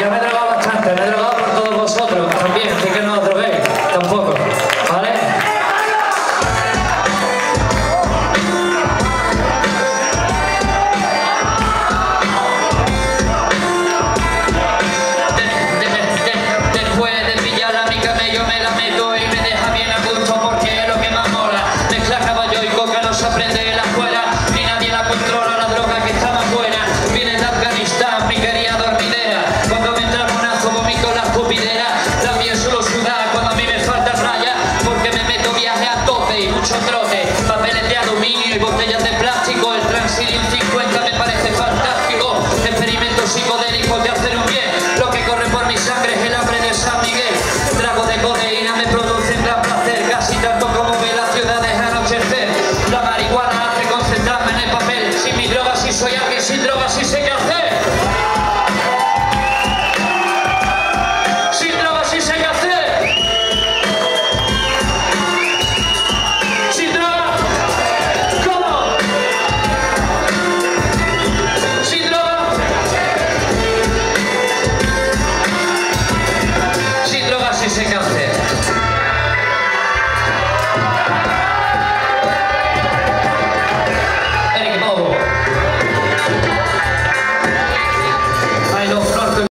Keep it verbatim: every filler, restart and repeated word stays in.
yo me he drogado bastante, me he drogado por todos vosotros también, así que no os droguéis, tampoco, ¿vale?